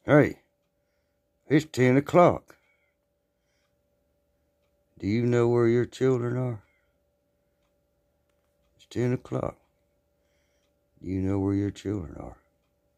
Hey, it's 10 o'clock. Do you know where your children are? It's 10 o'clock. Do you know where your children are?